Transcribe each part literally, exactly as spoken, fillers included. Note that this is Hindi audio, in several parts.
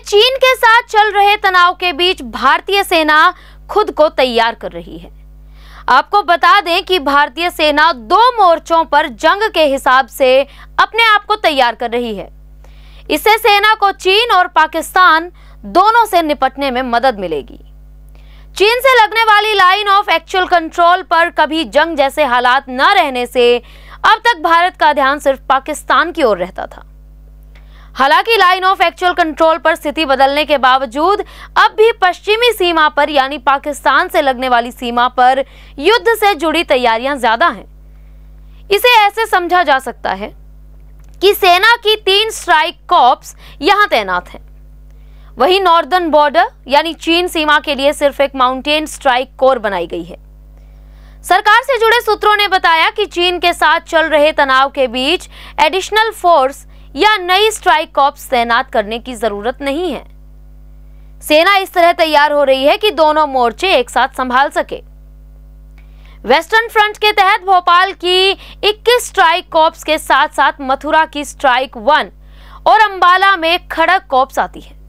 चीन के साथ चल रहे तनाव के बीच भारतीय सेना खुद को तैयार कर रही है। आपको बता दें कि भारतीय सेना दो मोर्चों पर जंग के हिसाब से अपने आप को तैयार कर रही है। इससे सेना को चीन और पाकिस्तान दोनों से निपटने में मदद मिलेगी। चीन से लगने वाली लाइन ऑफ एक्चुअल कंट्रोल पर कभी जंग जैसे हालात न रहने से अब तक भारत का ध्यान सिर्फ पाकिस्तान की ओर रहता था। हालांकि लाइन ऑफ एक्चुअल कंट्रोल पर स्थिति बदलने के बावजूद अब भी पश्चिमी सीमा पर यानी पाकिस्तान से लगने वाली सीमा पर युद्ध से जुड़ी तैयारियां ज्यादा हैं। इसे ऐसे समझा जा सकता है कि सेना की तीन स्ट्राइक कॉर्प्स यहां तैनात हैं। वहीं नॉर्दर्न बॉर्डर यानी चीन सीमा के लिए सिर्फ एक माउंटेन स्ट्राइक कोर बनाई गई है। सरकार से जुड़े सूत्रों ने बताया कि चीन के साथ चल रहे तनाव के बीच एडिशनल फोर्स या नई स्ट्राइक कॉर्प्स तैनात करने की जरूरत नहीं है। सेना इस तरह तैयार हो रही है कि दोनों मोर्चे एक साथ संभाल सके। वेस्टर्न फ्रंट के तहत भोपाल की इक्कीस स्ट्राइक कॉर्प्स के साथ साथ मथुरा की स्ट्राइक वन और अंबाला में खड़क कॉर्प्स आती है।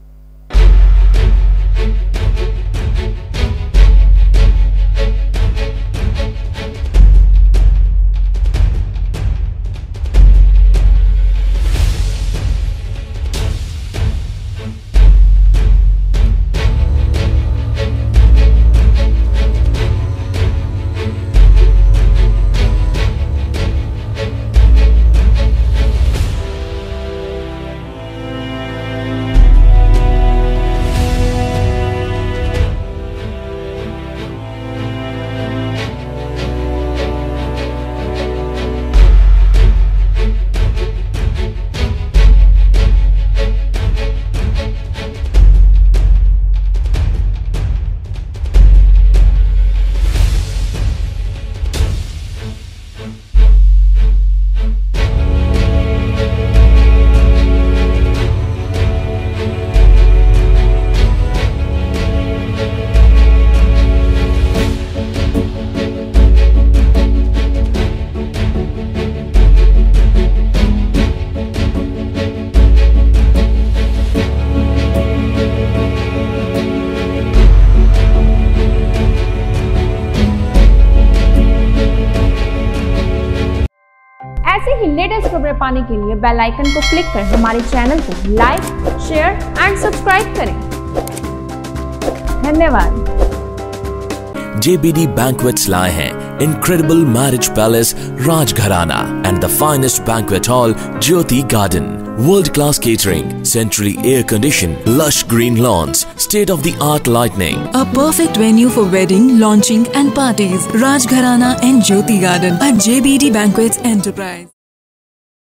ऐसे ही लेटेस्ट खबरें पाने के लिए बेल आइकन को क्लिक कर हमारे चैनल को लाइक, शेयर एंड सब्सक्राइब करें। धन्यवाद। J B D Banquets लाए हैं incredible marriage palace Rajgharana and the finest banquet hall Jyoti Garden. World-class catering, centrally air-conditioned, lush green lawns, state-of-the-art lighting. A perfect venue for wedding, launching and parties. Rajgharana and Jyoti Garden at J B D Banquets Enterprise.